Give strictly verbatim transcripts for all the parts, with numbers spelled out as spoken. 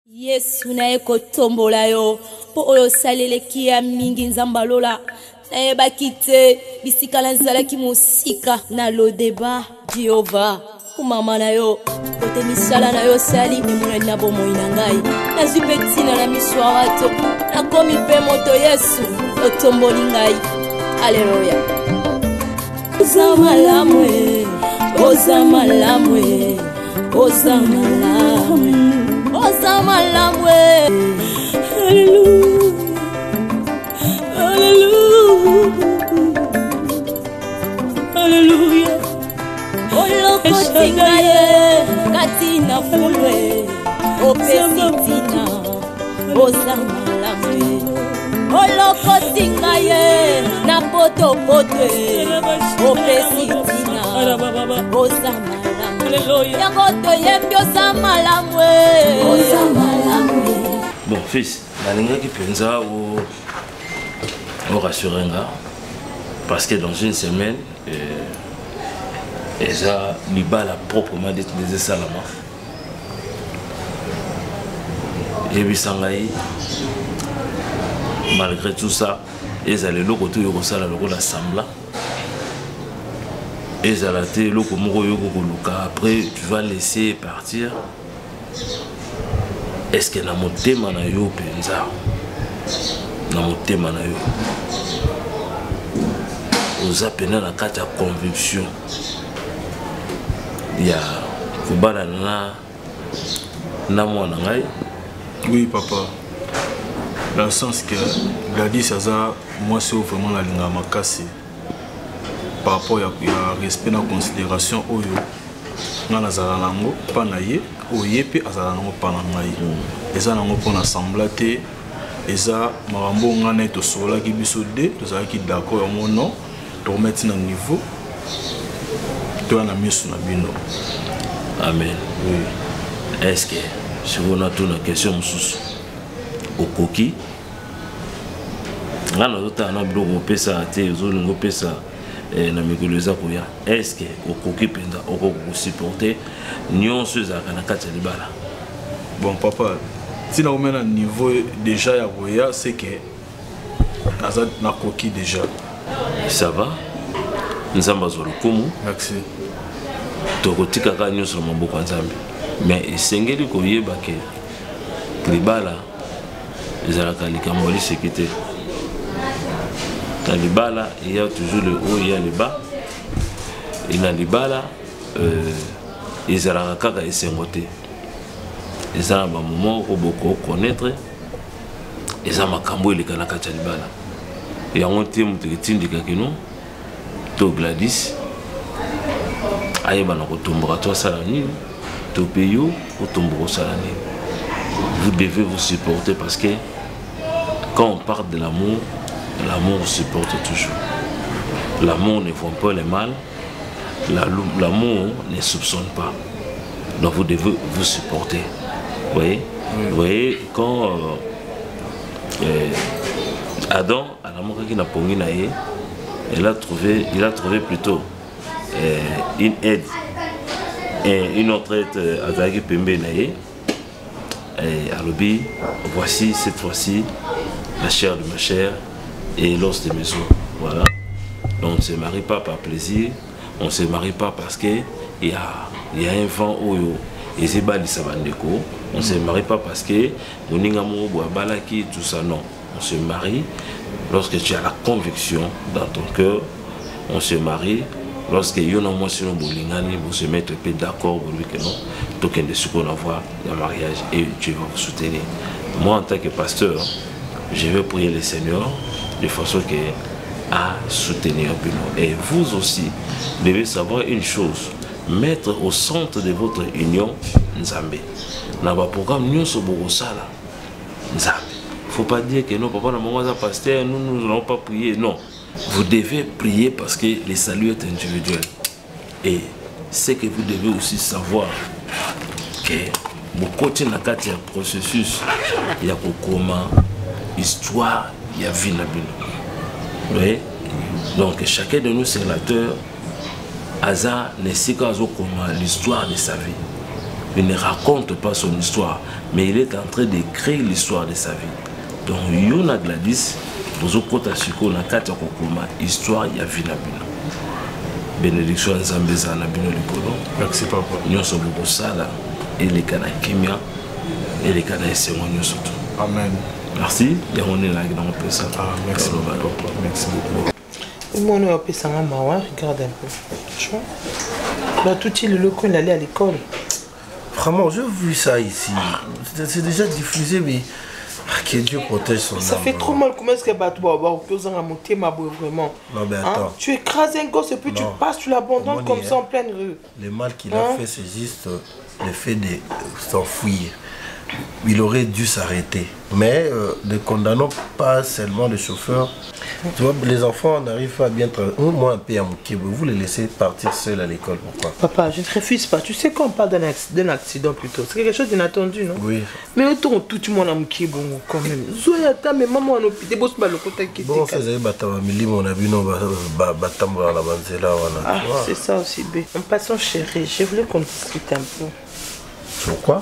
Yesu na eko tombola yo po oyo salele kia mingi nzambalola na eba kite bisika na nzala ki musika na lo deba Jehova kumama na yo kote misala na yo sali memona na bomo inangai na zipetina na miswarato na komi pe moto Yesu otomboli ngai haleluya oza malamwe oza malamwe oza malamwe oza malamwe hallelujah hallelujah hallelujah olokotinga ye katina fulwe opesitina oza malamwe olokotinga ye na poto potwe opesitina oza malamwe bon fils nalingaki penza o o rassurenga parce que dans une semaine euh, eza libala proprement dit des salama et bisangai malgré tout ça eza le loko to yoko sala loko la sambla et zalaté loko moko yoko koluka après tu vas laisser partir. Est-ce que na motema na yo penza na motema na yo oza pena na kati ya conviction ya kubala na na mwana ngai? Oui papa, dans le sens que Gladys aza moi c'est vraiment la linga makasi par rapport à respect na considération oyo nga nazala nango pa na ye oye pe azala nango pa na ngai eza nango pona sembla te eza makambo nga na to sola ki biso de tozalaki d'accord ya mono to remettre na niveau to na misu na bino. Amen. Oui. Est-ce que si on a une question mususu okoki nga na tota na blogo pesa te zo ngo pesa na mikoleza koya est-ce que okoki penda okoki supporter nyonso za kana kati libala? Bon papa, si na omena niveau déjà ya koya c'est que naza na koki déjà. Ça va? Nzamba zo lokumu. Merci. Tokotika ka nyonso maboko nzambe. Mais esengeli koyeba ke libala ezalaka likambo lisekete. Dans les bas il y a toujours le haut, il y a le bas. Et dans les bas ils ont la caca et c'est moté. Ils ont un moment où beaucoup connaître. Ils ont ma cambo et les canaka tchalibala. Et on tient que tu dis que non, to Gladys. Aïe bana kotombra toi salani, to payo kotombro salani. Vous devez vous supporter parce que quand on parle de l'amour, l'amour supporte toujours. L'amour ne voit pas le mal. L'amour ne soupçonne pas. Donc vous devez vous supporter. Vous voyez, oui. Vous voyez quand euh, euh, Adam, à l'amour qui n'a pas eu, il a trouvé, il a trouvé plutôt euh, une aide et une autre aide à Zaghi Pembe Naye. Et à l'obé, voici cette fois-ci la chair de ma chair et l'os de mes os. Voilà. Donc on ne se marie pas par plaisir, on ne se marie pas parce qu'il y a, y a un vent où il y a on ne se marie pas parce que tout ça, non. On se marie lorsque tu as la conviction dans ton cœur. On se marie lorsque y a un sinon vous se mettre d'accord pour lui que non. Donc il y a avoir un mariage et Dieu va vous soutenir. Moi en tant que pasteur, je vais prier le Seigneur de façon que à soutenir Bino. Et vous aussi devez savoir une chose, mettre au centre de votre union Nzambe. Dans le programme nous sommes sala Nzambe. Faut pas dire que non papa na pasteur nous nous n'allons pas prier, non. Vous devez prier parce que le salut est individuel. Et c'est que vous devez aussi savoir que mon côté dans le processus il y a comment histoire il y a vie na bino. Oui. Donc chacun de nous sénateurs hasard n'est si qu'à l'histoire de sa vie. il ne raconte pas son histoire, mais il est en train de créer l'histoire de sa vie. Donc, Yona Gladys, vous avez siko na kati ya kokoma histoire ya vie na bino. Bénédiction nzambe za na bino likolo. Merci papa. Nyonso boko sala eleka na kimia eleka na esengo nyonso. Amen. Merci. Ya on est là dans le pesa. Ah, merci papa. Merci beaucoup. Mon nom est Pessanga Mawa, regarde un peu. Tu vois? Là tout il le coin il allait à l'école. Vraiment, j'ai vu ça ici. C'est déjà diffusé, mais que Dieu protège son âme. Ça fait trop mal. Comment est-ce que tu vas avoir à monter ma boue vraiment? Non, mais attends. Hein? Tu écrases un gosse et puis non. Tu passes, tu l'abandonnes comme ça en pleine rue. Le mal qu'il hein? a fait, c'est juste le fait de s'enfuir. Il aurait dû s'arrêter. Mais euh, ne condamnons pas seulement les chauffeurs. Tu vois, les enfants n'arrivent pas à bien travailler. Moi, un peu à Moukébé, vous les laissez partir seuls à l'école. Pourquoi? Papa, je ne refuse pas. Tu sais quand on parle d'un accident, accident plutôt, c'est quelque chose d'inattendu, non? Oui. Mais autant tout le monde à Moukébé, quand même. Zoyata, mais maman, on a pu débosser le côté qui était. Bon, c'est ça, on a vu nos bâtiments à la banzela. Ah, c'est ça aussi, B. En passant, chérie, je voulais qu'on discute un peu. Pourquoi?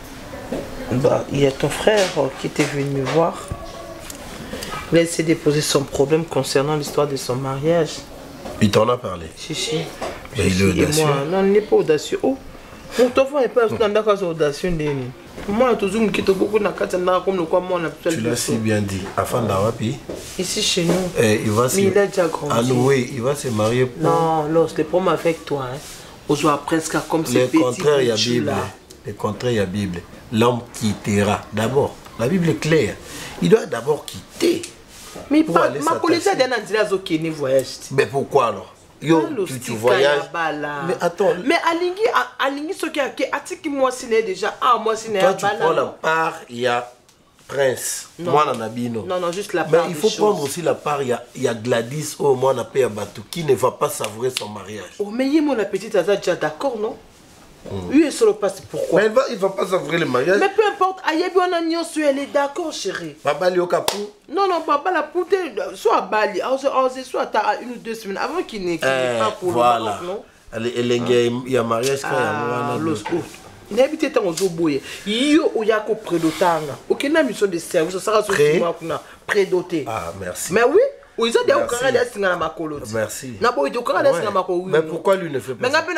Bah, il y a ton frère qui était venu me voir. Il a essayé de poser son problème concernant l'histoire de son mariage. Il t'en a parlé? Si, si. Mais il est audacieux. Moi, non, il n'est pas audacieux. Oh, mon enfant n'est pas audacieux. Moi, toujours, je suis beaucoup dans tu l'as si bien dit. Afin d'Arapi. Ici chez nous. Et il va se... Mais il a déjà grandi. Ah oui, il va se marier pour... Non, lorsque le problème avec toi, hein, on soit presque comme ces petits. Le contraire, il y a Bible. Le contraire, il y a Bible. L'homme quittera. D'abord, la Bible est claire. Il doit d'abord quitter. Mais pas, ma police a dit qu'il voyage. Mais pourquoi alors? Yo, tu, tu voyages. Mais attends. Mais Alingi, Alingi, ce qui a dit moi, c'est déjà. Ah, moi, c'est toi, tu prends la part, il y a Prince. Non. Moi, on a Bino. Non, non, juste la part. Mais il faut prendre aussi la part, il y a, il y a Gladys, oh, moi, on a payé Batou, qui ne va pas savourer son mariage. Oh, mais il y a mon petite Aza déjà d'accord, non? Oui, ça le passe pourquoi? Mais il ne va pas savourer le mariage. Mais peu importe, Ayebi on a nion sur elle est d'accord, chérie. Papa Lio Kapou? Non, non, papa la poute, soit à Bali, soit à une ou deux semaines avant qu'il n'ait pas pour voilà. Le mariage, non? Il y a mariage quand il y a l'osco. Il a habité dans le boye. Il y a un prédotanga. Aucune mission de service, ça sera sur le prédoté. Ah, merci. Mais oui. Oui, ils ont des Canadiens qui sont ma colonie. Merci. Mais pourquoi lui ne fait pas ça?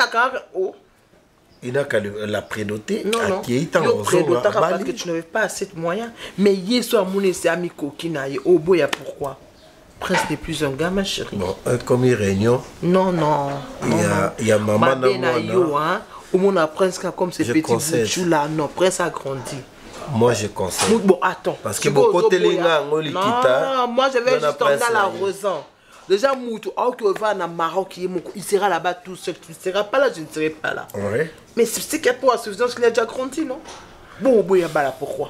Il n'a qu'à la prédoter. Non, non. Il y a prédoter parce que tu n'avais pas assez de moyens. Mais il y a un mon ami qui n'a pas au bout, pourquoi? Prince n'est plus un gars, ma chérie. Bon, comme il réunion. Non, non. Il y a, il y a maman Namouna. Au monde a Prince comme ces petits bouchous là. Non, Prince a grandi. Moi, je conseille. Bon, attends. Parce que beaucoup de gens ont non, moi, je vais juste emmener à la raison. Déjà, Moutou, Maroc, il sera là-bas tout seul. Tu ne seras pas là, je ne serai pas là. Oui. Mais c'est qu'il y a pour la suffisance qu'il a déjà grandi, non? Bon, bon, il y a là, pourquoi?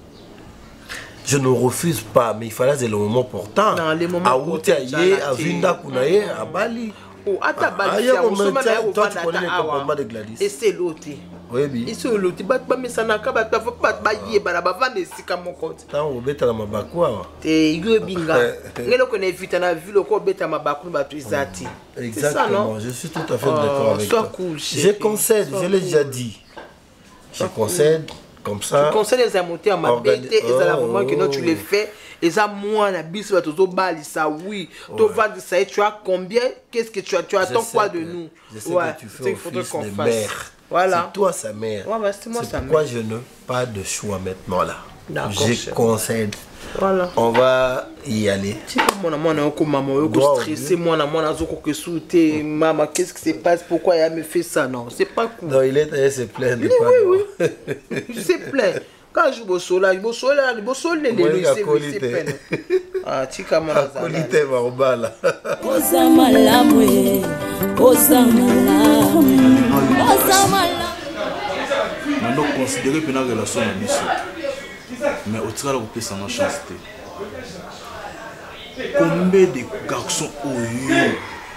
Je ne refuse pas, mais il fallait le moment portant. Non, les moments portants. À Vinda Kounaye, à Bali. Oh, à ta Bali, toi, tu connais le comportement de Gladys. Et c'est l'autre. Oui, oui. Ici, l'autre, mais ça n'a pas de bailler, bah, bah, va laisser comme mon compte. Tant au bête à ma bakwa. T'es yo binga. Mais le connaît vite, on a vu le corps bête à ma bakwa, bah, tu es zati. Exactement, je suis tout à fait d'accord avec toi. Sois cool, je concède, je l'ai déjà dit. Je concède, comme ça. Je concède les amontées à ma bête, et à la moment que tu les fais. Et ça, moi, la bise va te bali, ça, oui. Tu vas dire ça, tu as combien? Qu'est-ce que tu as? Tu attends quoi de nous? Je sais que tu fais office de mère. Voilà. C'est toi sa mère. Ouais, bah, c'est moi sa pourquoi mère. je n'ai pas de choix maintenant là. Je concède. Voilà. On va y aller. Tu sais, moi, moi, moi, maman, je suis stressé. Moi, moi, je suis stressé. Maman, qu'est-ce qui se passe? Pourquoi elle me fait ça? Non, c'est pas cool. Non, il est allé se plaindre. Oui, oui, oui. Je sais plaindre. Quand je joue au soleil, je joue au soleil, je joue au soleil, c'est peine. Ah, tu as mon qualité barbala. Oza malamwe, oza malamwe, oza malamwe. Maintenant, considérer que la relation est mission. Mais au travers de ça, on chance. Combien de garçons ont eu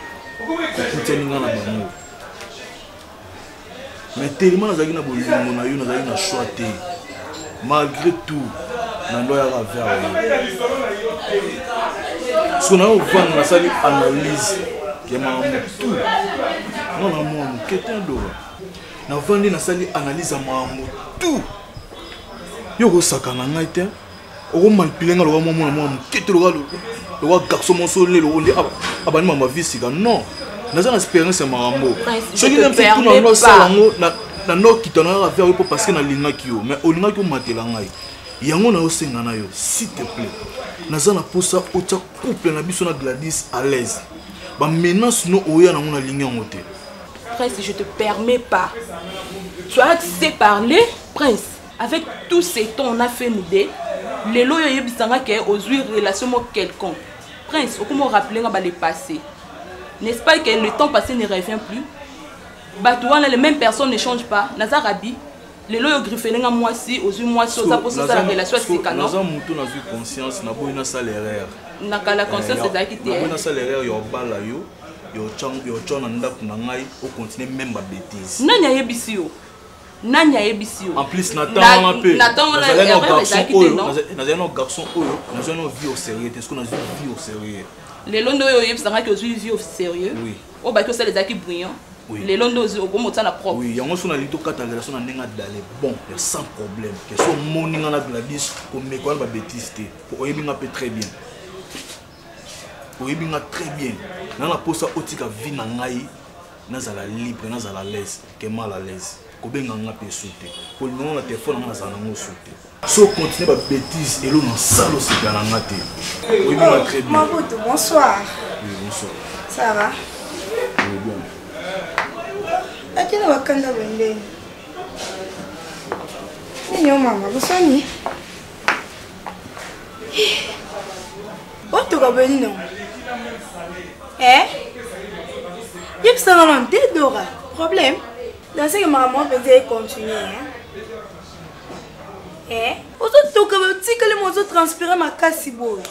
mais tellement nous avons un choix. Malgré tout, nous avons un verre. Ce qu'on a fait, c'est une analyse qui est tout. Non, non, non, quelqu'un d'autre. navandi nasali analyse ya makambo tout yo kosakana ngai te okomanipule nga loka mwa mwa moke te loka garçon moso le loko nde abani mama vie sika non naza na expérience ya makambo soki nemfetuna ngo osala yango na nokita na kaka mpo parce que nalingaki yo mais olingaki omatela ngai yango nayosenga na yo s'il te plaît naza na posa otya couple na biso na Gladys à l'aise bamenance no oya nango nalingi yango te. Prince, je te permets pas. Tu as assez parlé, Prince. Avec tous ces temps, on a fait nous deux. Les lois y bisanga qui ont eu relation avec quelqu'un. Prince, comment rappeler le passé? N'est-ce pas que le temps passé ne revient plus? Batouan, les mêmes personnes ne changent pas. Nazar Rabi, les lois griffés nga moi si, aux yeux moi si, aux apôtres ça la relation avec canon. Nazar mouton a vu conscience, n'a pas une salaire. N'a qu'à la conscience c'est d'acquitter. N'a pas une salaire, yo bala yo. Yo chang yo chang nanda kunangai au continuer même ma bêtise. Nanya yebisio. Nanya yebisio. En plus Nathan on a peu. Nathan on a garçon oyo. Nazana no garçon oyo. Nazana no vie au sérieux. Est-ce qu'on a vie au sérieux? Les londo yo yebisanga que vie au sérieux. Oui. O ba que ça les aki brillants. Oui. Les londo au gomo tana propre. Oui, yango sona lito kata relation na ndenga d'aller bon, sans problème. Que so moninga na Gladys ko me ko ba bêtise te. Pour oyebinga peut très bien. Oyebinga très bien. Dans la posa otika vie na ngai nazala libre nazala l'aise que mal à l'aise ko benga nga pe sauter pour le moment na téléphone na zana ngo sauter so continuer ba bêtise et l'on en salo c'est dans la ngate. Oyebinga très bien. Maman, bonsoir. Oui, bonsoir. Ça va? Oui, bon. Akina wakanda bende. Nyo mama, busoni. Oto ka beni non. Eh? Il y a un Dora. Problème? Dans ce que maman faisait continuer. Hein? Eh? Vous êtes tout comme si que les mots transpirent ma casse si beau.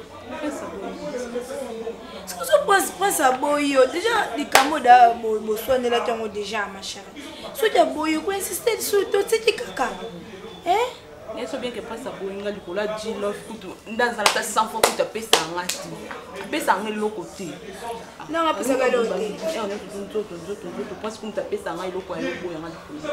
Ce que je pense, pense à Boyo. Déjà, les camos d'à Bossouane là, tu as déjà ma chérie. Si tu as Boyo, vous insistez sur tout, c'est du caca. Eh? Il est bien que pas ça pour une gars de dit love dans la tête sans fois que tu pèses en rati. Pèses en l'autre côté. Non, on a pèsé à l'autre côté. Et on est tout tout tout tout tout. Tu penses que tu pèses en l'autre côté et l'autre côté.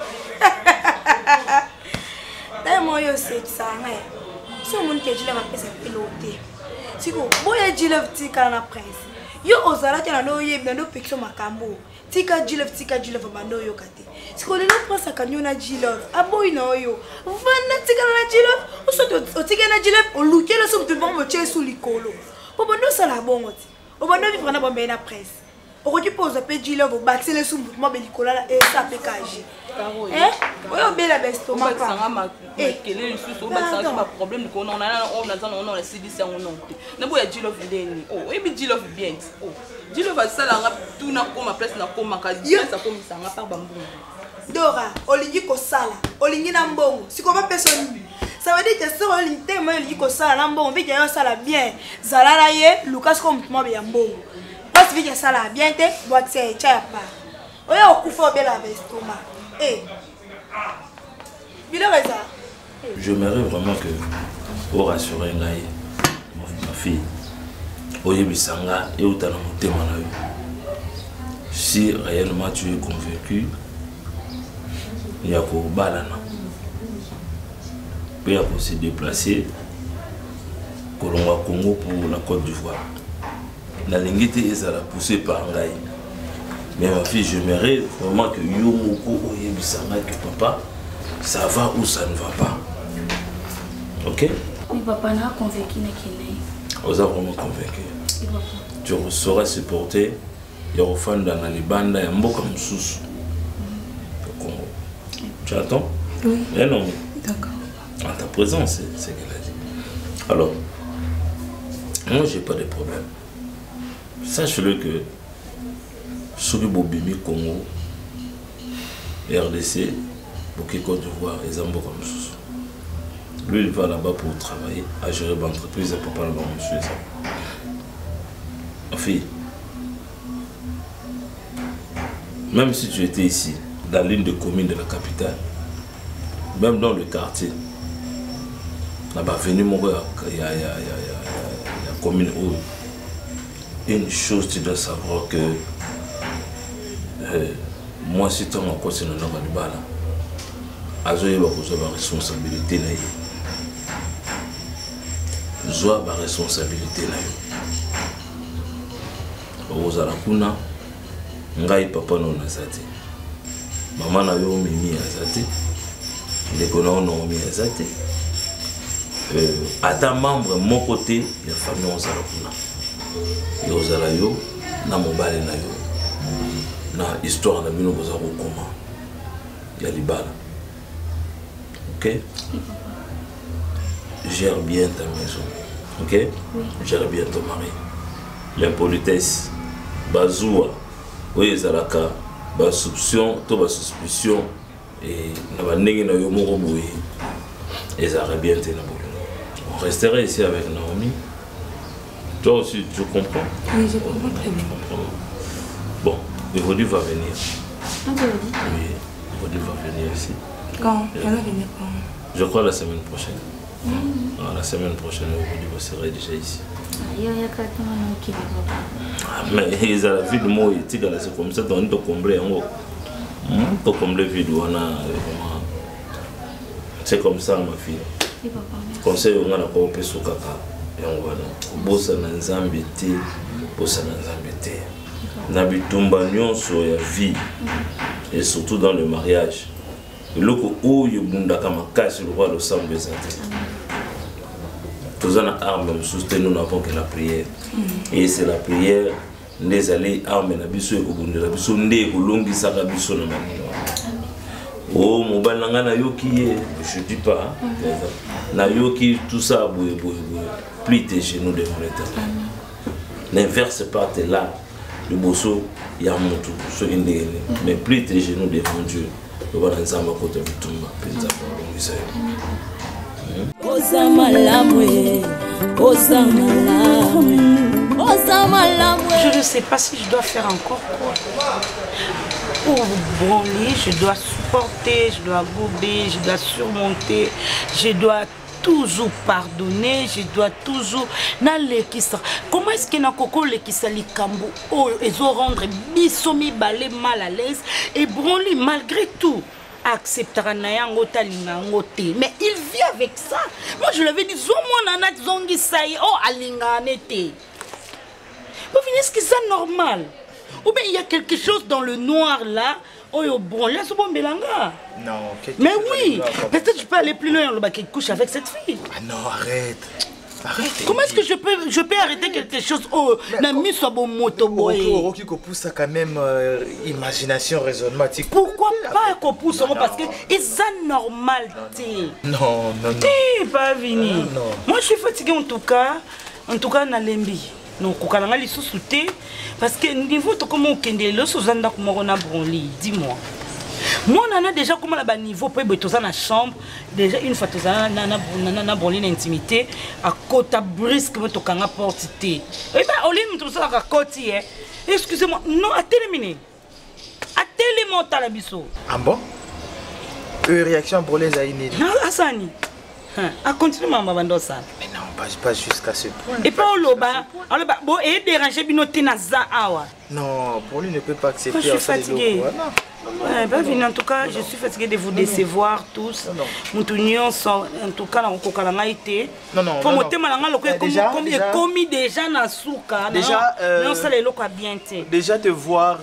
D'ailleurs, moi je sais ça. Si on monte que je l'ai pèsé à l'autre. Si vous voyez je l'ai petit quand on prince. Yo osala te na no yeb na no pexo makambo. Tika jilove tika jilove bando yo kate. Siko le no prince kanyo na jilove. Aboy na yo. Vana tika na jilove. Oso o tika na jilove o luke la so mtu bombo che sous likolo. Po bando sala bongo ti. O bando vivre na bombe na presse. O ko ti pose pe jilove o baxer le sou mtu mo be likola la e sa pe kaji. Eh? Oyo bela besto ma pa. Sanga ma kele le sou ba sanga ma problème ko on a on a on a C D C on non. Na bo ya jilove ndeni. Oh, e bi jilove bien. Oh. Jilove sala nga tout na ko ma place na ko ma ka ça ko misanga par bambou. Dora, olingi ko sala, olingi na mbongo. Siko ba personne. Ça veut dire que ça olingi te mo olingi ko sala na mbongo, vi ya sala bien. Zalala ye, Lucas ko mtuma be ya mbongo. Parce que vi ya sala bien te, boîte c'est cha pa. Oya okufa bela bestoma. Eh. Bila reza. J'aimerais vraiment que vous rassurez ngai ma fille. Oyebisanga et utana motema na yo. Si réellement tu es convaincu, il y a ko balana. Il y a ko se déplacer Kolonga Congo pour la Côte d'Ivoire. La lingite ezala poussée par ngai. Mais ma fille, j'aimerais vraiment que yo moko oyebisanga que papa ça va ou ça ne va pas. OK? Oui, papa n'a convaincu na kine. Vous êtes vraiment convaincu. Tu sauras supporter les enfants dans les bandes et Mboka Moussous au Congo. Tu attends? Oui. Eh non. D'accord. En ta présence, c'est ce qu'elle a dit. Alors, moi, j'ai pas de problème. Sache-le que Soki Bobimi Congo, R D C, Boké Côte d'Ivoire et Mboka Moussous. Lui, il va là-bas pour travailler, à gérer l'entreprise et papa là-bas, monsieur. Ma fille, même si tu étais ici, dans l'une des communes de la capitale, même dans le quartier, là-bas, venu mon gars, il y a la commune où une chose, tu dois savoir que euh, moi si tu as encore c'est non pas libala azoye ba kuzoba responsabilité na yo zoa ba responsabilité na yo ozala kuna ngai papa no nazati mama na yo mimi azati ndeko na ono mimi azati euh ata membre mon côté ya famille ozala kuna yo ozala yo na mobale na yo na histoire na bino boza ko koma ya libala. OK? Gère bien ta maison. OK? Oui. Gère bien ton mari. L'impolitesse bazoua oui zalaka ba soupçon to ba suspicion et na ba ndenge na yo moko boye et ça aurait bien été na bolo. On resterait ici avec Naomi. Toi aussi tu comprends? Oui, je comprends très bien. Bon, Evody va venir. Ah, Evody? Oui, Evody va venir ici. Quand? Elle va venir quand? Je crois la semaine prochaine. Mmh. Ah, la semaine prochaine, Evody serait déjà ici. Il y a quatre mois qui vivent. Mais ils ont la vie de moi, c'est comme ça, on doit combler en haut. On doit combler la vie de moi. C'est comme ça, ma fille. Conseil, on a la coopé sur Kaka. Et on va là. Bossa na nzambe te, bossa na nzambe te. Na bitumba nyonso ya vie. Et surtout dans le mariage. Le ko oyo bundaka makasi le roi de sang bezate. Tous en armes, nous n'avons que la prière. Et c'est la prière. Les allées armes na biso ekobundela la biso nde kolongi saka biso na manino. Oh mon bananga na yoki, je dis pas. Na yoki tout ça boye boye boye. Plie tes genoux devant l'Éternel. N'inverse pas tes là. Le bosso ya moto ce qui ndenge. Mais plie tes genoux devant Dieu. Le bana nzamba kota bitumba penza pour ça. Je ne sais pas si je dois faire encore quoi. Pour branler, je dois supporter, je dois gober, je dois surmonter, je dois toujours pardonner, je dois toujours comment est-ce que na koko lekisa likambo oh ils ont rendre bisomi balé mal à l'aise et branler malgré tout acceptera na yango talinga ngote mais il vit avec ça. Moi je l'avais dit zo mona na zongi sai oh alinga nete. Vous venez est-ce que c'est normal ou bien il y a quelque chose dans le noir là. Oh bon là c'est bon belanga. Non, mais oui, peut-être je peux aller plus loin le qu'il couche avec cette fille. Ah non, arrête. Arrête. Comment est-ce que je peux je peux arrêter quelque chose oh na mis sur bon moto boy. Roki ko pousse quand même euh, imagination raisonnement. Pourquoi pas qu'on pousse parce que c'est normal t'es. Non, non non. T'es pas venu. Moi je suis fatigué en tout cas, en tout cas na lembi. Non, kokalanga li sous-souté parce que niveau to comment on kende le sous-anda comme on a branli, dis-moi. Moi on a déjà comment là-bas niveau pour être dans la chambre, déjà une fois tous na na na na branli l'intimité à côté brisque me tokanga portité. Et ben au lieu de tout ça à côté hein. Excusez-moi, non à terminer. À télémon ta la biso. Ah bon? Une réaction pour les aïnés. Non, Asani. À continuer maman bandosa. Mais non, pas, pas jusqu'à ce point. Et pas au loba. Alors bah bon et déranger binoté na za awa. Non, pour lui ne peut pas accepter. Je suis fatiguée. Ouais, bah en tout cas, je suis fatiguée de vous décevoir tous. Moutounion sont en tout cas dans kokalanga été. Non non. Pour monter malanga loko comme comme commis déjà na souka. Déjà non ça les loko bien té. Déjà te voir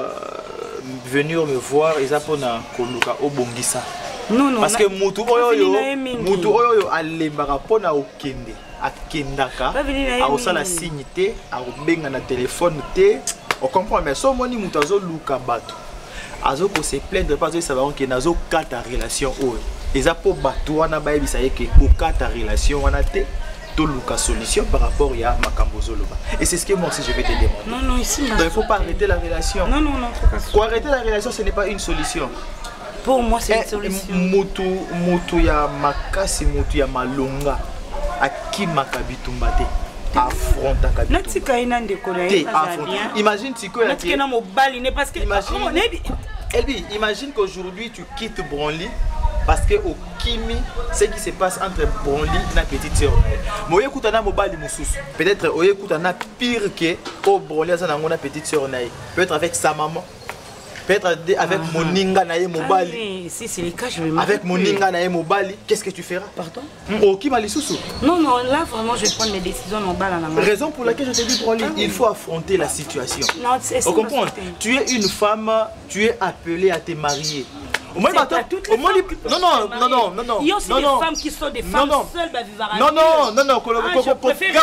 venir me voir ezapona koluka obongisa. Non, non, parce que mutu oyo mutu oyo alembaka pona okende akendaka aosala signe te aobenga na téléphone te on comprend mais so moni mutu azoluka bato azoko se plaindre parce que ça va que nazo kata relation oyo eza po bato wana bayebisa ye ke kokata relation wana te toluka solution par rapport ya makambo zoloba et c'est ce que moi aussi je vais te demander. Non non ici donc il faut pas arrêter la relation. Non non non. Pour arrêter la relation ce n'est pas une solution. Pour moi c'est une solution. Mutu mutu ya makasi mutu ya malonga akimaka bitumba te affronta kabito. Natika ina ndeko na bien. Imagine Tiko ya Natika na mobali ne parce que imagine Elbi, imagine qu'aujourd'hui tu quittes Branly parce que au Kimi ce qui se passe entre Branly et la petite sœur. Moye kutana mobali mususu. Peut-être oye kutana pire que au Branly ça na petite sœur naï. Peut-être avec sa maman. peut-être avec mon ninga nae mobali. Si c'est le cas, je vais avec mon ninga nae mobali, qu'est-ce que tu feras? Pardon? Oh, qui m'a les sous-sous? Non, non, là vraiment je vais prendre mes décisions en bas. Raison pour laquelle je te dis, Broly, il faut affronter la situation. Non, c'est ça. On comprend? Tu es une femme, tu es appelée à te marier. Au moins, toutes les femmes qui non, non, non, non, non, non. Il y a aussi des femmes qui sont des femmes seules, bah, vivre à non, non, non, non, je préfère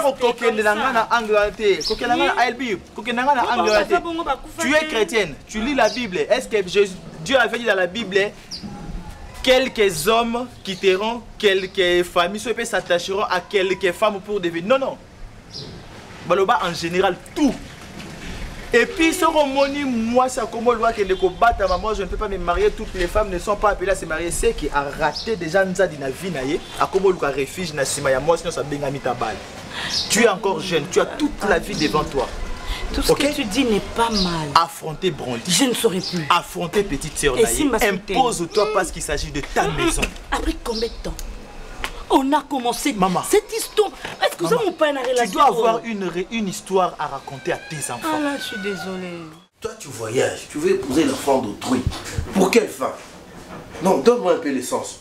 tu es chrétienne, tu lis la Bible. Est-ce que Jésus, Dieu avait dit dans la Bible, quelques hommes quitteront, quelques familles s'attacheront à quelques femmes pour devenir. Non, non. Baloba en général, tout. Et puis, ce romoni, moi, c'est comme loi que les combattre, moi, je ne peux pas me marier. Toutes les femmes ne sont pas appelées à se marier. C'est qui a raté déjà dans la vie, à comme le refuge, moi, sinon ça benga mitabal. Tu es encore jeune, tu as toute la vie devant toi. Tout ce okay? que tu dis n'est pas mal. Affronter Broly. Je ne saurais plus. Affronter petite sœur. Si impose-toi parce qu'il s'agit de ta maison. Après combien de temps on a commencé Maman. cette histoire? Est-ce que ça mon père n'a relation? Tu dois avoir une, une histoire à raconter à tes enfants. Ah là, je suis désolée. Toi, tu voyages, tu veux épouser l'enfant d'autrui. Pour quelle femme? Non, donne-moi un peu l'essence.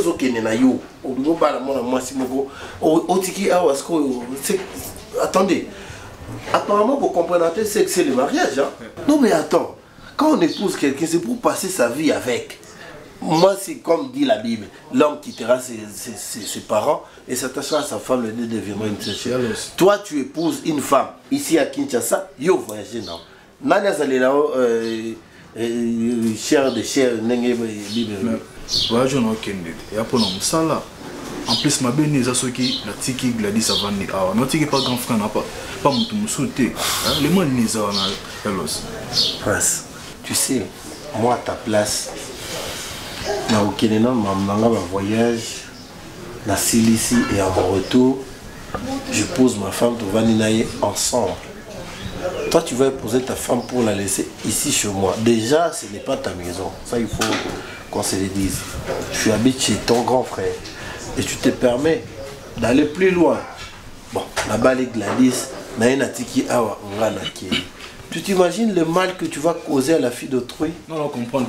Attendez. Apparemment, vous comprenez, c'est que c'est le mariage. Hein? Non, mais attends. Quand on épouse quelqu'un, c'est pour passer sa vie avec. Moi, c'est comme dit la Bible, l'homme quittera ses, ses, ses, ses parents et s'attachera à sa femme, les deux deviendront une seule. Toi, tu épouses une femme ici à Kinshasa, yo voyagez non. Nanya Zalena, cher de cher, n'engage Bible. Voyage non kende. Et après non sala. En plus, ma belle n'est pas ce qui la tiki Gladys avant ni ah. Non tiki pas grand frère n'a pas pas mon tout souté. Les mots n'est pas là. Prince, tu sais, moi à ta place. Na Okenena mamanga va voyage na Silici et en retour je pose ma femme tu vas ninaye ensemble. Toi tu vas épouser ta femme pour la laisser ici chez moi. Déjà ce n'est pas ta maison, ça il faut qu'on se le dise. Tu habites chez ton grand frère et tu te permets d'aller plus loin. Bon, là-bas les Gladys na enatiki awa ngana ki. Tu t'imagines le mal que tu vas causer à la fille d'autrui? Non, non, comprends.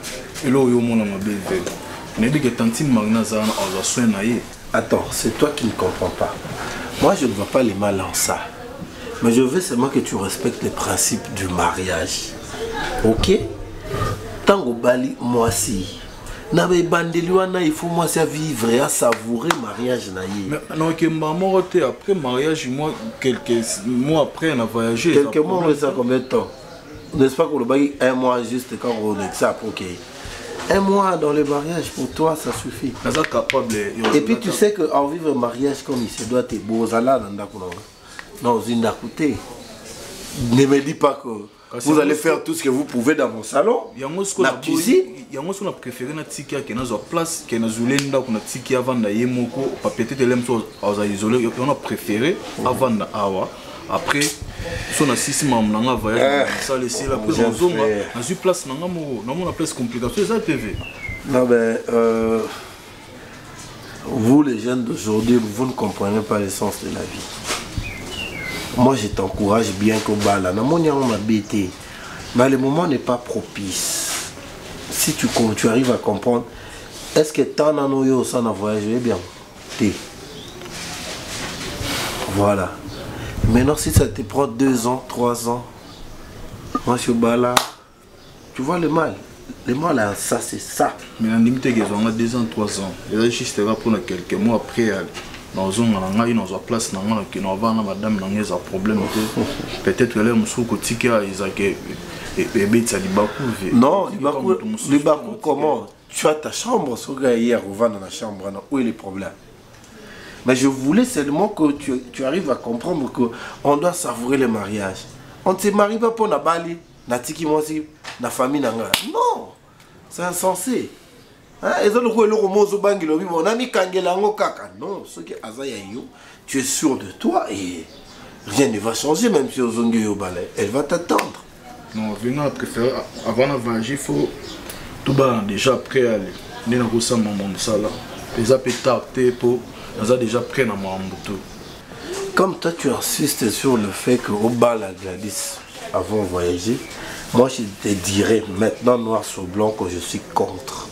Attends, c'est toi qui ne comprends pas. Moi, je ne vois pas les mal en ça. Mais je veux seulement que tu respectes les principes du mariage. Ok? Tant au Bali, moi si. Il faut moi ça vivre et à savourer le mariage. Mais non, que maman après mariage, moi, quelques mois après, on a voyagé. Quelques mois, ça combien de temps? N'est-ce pas que le bail un mois juste quand on est ça, ok. Un mois dans le mariage, pour toi, ça suffit. Et puis tu sais qu'en vivre un mariage comme il se doit, t'es beau, ça là, non, une côté. Ne me dis pas que vous allez faire tout ce que vous pouvez dans mon salon. La cuisine. Il y a un qui a préféré na tiki qui na zo place qui na zulenda kuna tiki avant na yemoko pa peut-être les choses à isoler on a préféré avant na awa après son assistant maman na voyage ça laisser la prise en zone na suis place na ngamo na mon place complication ça T V. Non ben euh, vous les jeunes d'aujourd'hui vous ne comprenez pas l'essence de la vie. Moi je t'encourage bien que bala na mon yango ma bêté mais le moment n'est pas propice. Si tu, tu arrives à comprendre, est-ce que tant d'années au sein d'un voyage, eh bien, t'es. Voilà. Maintenant, si ça te prend deux ans, trois ans, moi je suis là, tu vois le mal. Le mal, là, ça, c'est ça. Mais en limite, on a deux ans, trois ans. Et là, juste pour quelques mois après, dans une place, dans une madame, dans un problème. Peut-être que là, je suis côté et bébé ça dit beaucoup. Non, le Bakou comment? Tu as ta chambre, ce gars hier dans la chambre, où est le problème? Mais je voulais seulement que tu, tu arrives à comprendre qu'on doit savourer le mariage. On ne se marie pas pour la Bali, la tiki moisi, la famille nanga. Non, c'est insensé. Hein? Non, ce qui est tu es sûr de toi et rien ne va changer même si aux ongles au balai. Elle va t'attendre. Non, venant préférer avant de voyager, il faut tout bas déjà prêt à aller. Nous avons ça maman ça là. Les appétés pour nous a déjà prêt dans maman tout. Comme toi tu insistes sur le fait que au bas la Gladys avant de voyager, Moi, je te dirais maintenant noir sur blanc que je suis contre.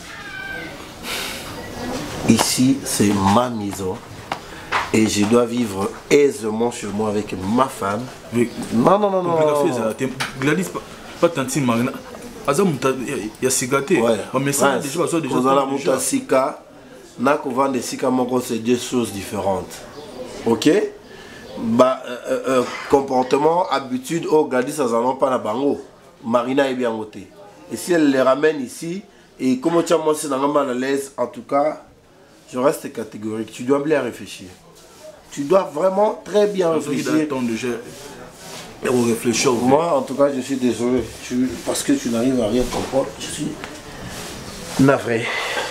Ici, c'est ma maison. Et je dois vivre aisément chez moi avec ma femme. Mais, non, non, non, non. Gladys, pas tanti Marina. Il y a cigaté. Ouais. Mais ça, déjà, déjà, déjà. Vous allez monter à Sika. N'a qu'au vent de Sika, c'est deux choses différentes. Ok? Bah, euh, euh, comportement, habitude, oh, Gladys, ça n'en pas la bango. Marina est bien montée. Et si elle les ramène ici, et comme tu as montré dans mal à l'aise, en tout cas, je reste catégorique. Tu dois bien réfléchir. Tu dois vraiment très bien réfléchir. Et on réfléchit. Moi, en tout cas, je suis désolé. Tu, parce que tu n'arrives à rien comprendre. Je suis navré.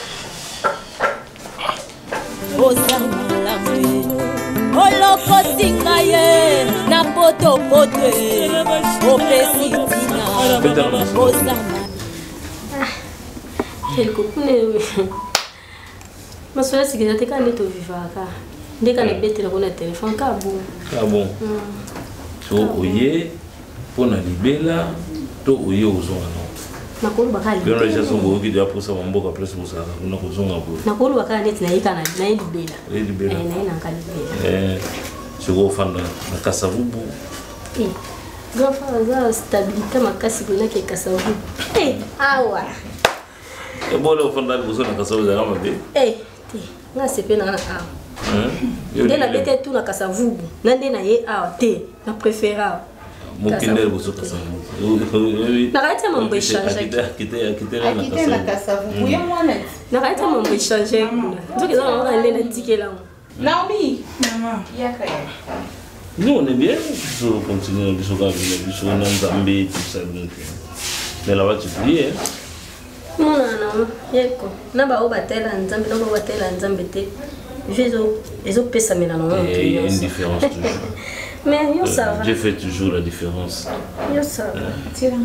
Quel copine. Ma soeur, c'est que j'étais quand elle était vivante. Dès qu'elle est bête, elle a un téléphone. Ah bon. Ah bon. So, oye, pour na libela, to oye ozonga no. Nakolo bakali. Bien les gens sont beaucoup qui doivent poser mon boc après pour ça. On a ozonga bo. Nakolo bakali net na yika na na libela. Libela. Eh na na kali libela. Eh, je go fan na kasavubu. Eh. Gafa za stabilité makasi bona ke kasavubu. Eh, awa. E bola o fan na bozo na kasavubu za kama be. Eh, ti. Na sepe na awa. Nde na bete tout na kasavubu. Nande na ye awa te, na préféra. Mon kinder bozo kasavubu. Na raita mambo échanger. Kite kite na kasavubu. Kite na kasavubu. Ya mwana. Na raita mambo échanger. Ndoki za mwana nde na tikela. Naomi, maman, yaka ya. Nous on est bien, toujours continuer à jouer avec les choses, Nzambe, tout ça. Mais là-bas tu pries, hein? Non, non, non, yeko. Naba obatela Nzambe, naba obatela Nzambe te. Ils ont payé ça, mais là, non. Il y a une différence toujours. Mais yo ça va. Dieu fait toujours la différence. Yo ça va. Tu l'as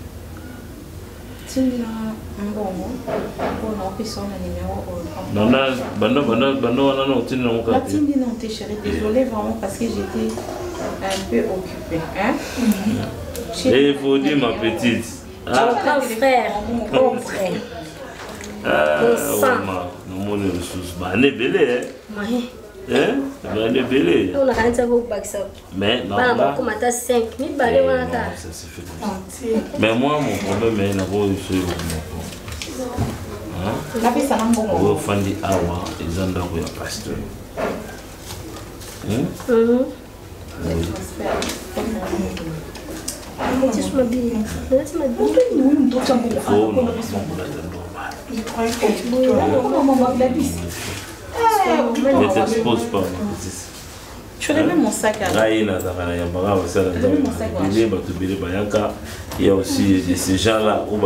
tu l'as un bon mot pour nous puis son numéro. Non, non, bando, bando, bando, non, non, tu n'as pas. La team dit non, t'es chérie, désolée vraiment parce que j'étais un peu occupée, hein. Et il faut dire ma petite. Ah, grand frère, grand frère. Ah, non, mon ressource, bah, elle est belle, hein. Oui. Hein? Elle est belle. On a rien à voir avec ça. Mais non, là. Comme à cinq mille balles, on a ta. Ça se fait. Mais moi, mon problème est d'avoir eu ce moment. Hein? La piste, ça n'a pas bon. On va faire des awa, ils ont d'abord un pasteur. Hum? Hum. Oui. Tu m'as dit, tu m'as dit, oui, tu m'as dit. Oh non, ne t'expose pas. Tu remets mon sac à il y a aussi ces gens-là où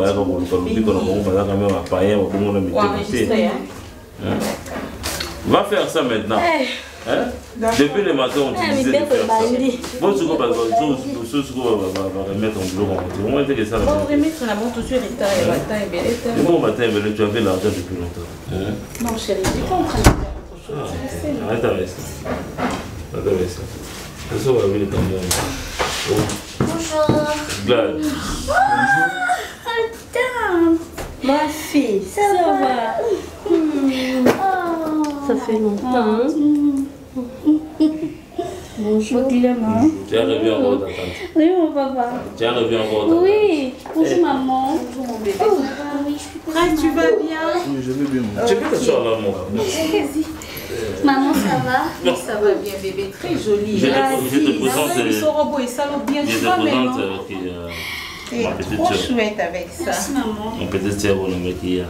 va faire ça maintenant. Hein? Depuis le matin, on te disait de faire ça. Bon, tu vas remettre en boulot. On va dire ça. On va remettre la montre tout de suite. Le bon matin, tu avais l'argent depuis longtemps. Non, chérie, tu comprends. Arrête avec ça. Arrête avec ça. C'est ça, on va venir quand même. Bonjour. Glad. Bonjour. Attends. Ma fille, ça, ça va, va. Mmh. Oh. Ça fait longtemps. Oh. Bonjour. Clément. Tu as revu encore ta tante? Oui, mon papa. Tu as revu encore ta tante? Oui. Bonjour, hey. Maman. Bonjour, mon bébé. Oh. Oui, je suis tu vas bien? Oui, je vais bien. Tu peux t'asseoir là, mon Merci. Maman, ça va? Oui, ça va bien, bébé. Très joli. Je te, je te présente. Je te présente qui, euh, c'est trop soeur. Chouette avec ça. Merci, maman. Mon petit sœur, on a qui a.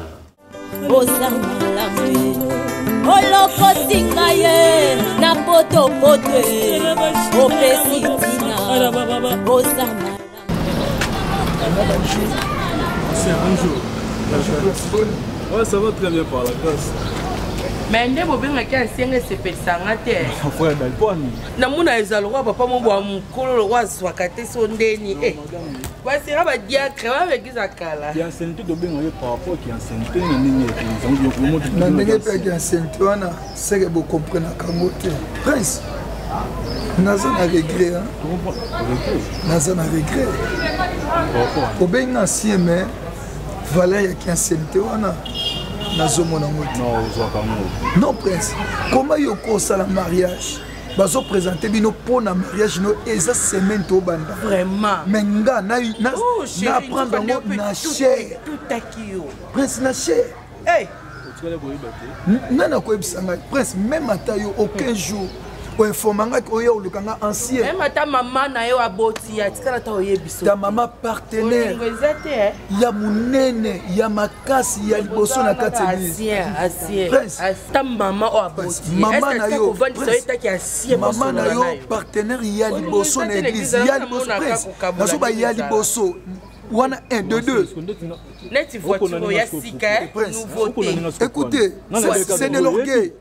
C'est bonjour. Ouais, ça va très bien par la grâce. Mais nde bobenga ki asienge sepetsanga te frère dalponi namuna ezalwa papa mo bwa mukolo wa swaka te so ndeni eh basira ba diacre ba bekiza kala ya sente to benga ye par rapport ki sente na nini e nzango yo mo na ndenge pe ki sente wana seke bo comprendre kango te prince naza na regret naza na regret obengi ancien mais valeur ya kiancienneté wana nazomona ngo te non prince comment yo kosala mariage bazo présenter bino pour na mariage no eza semaine to banda vraiment mais nga na na na prendre ngo na cher tout akio prince na cher hey nana ko ebisanga prince même ata yo aucun jour o informanga ko yo lukanga ancien même ata maman na yo aboti ya tikala ta oyebiso ta maman partenaire ya munene ya makasi ya liboso na kati ancien ancien ta maman o aboti maman na yo maman na yo partenaire ya liboso na église ya liboso prince nazo ba ya liboso wana un deux deux net voiture ya sika nouveauté écoutez c'est de l'orgueil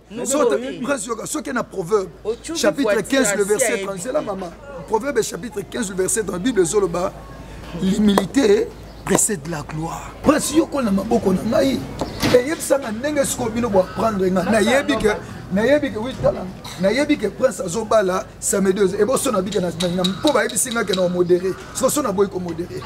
ce qui est dans Proverbe chapitre quinze le verset trente c'est la maman Proverbe chapitre quinze le verset dans la Bible zoloba l'humilité précède la gloire prince yoko na maboko na ngai et yebsanga ndenge siko bino bo prendre nga na yebi que na yebi que oui tala na yebi que prince azobala samedi et bo so na bika na po ba yebisinga que na modéré so so na boy ko modéré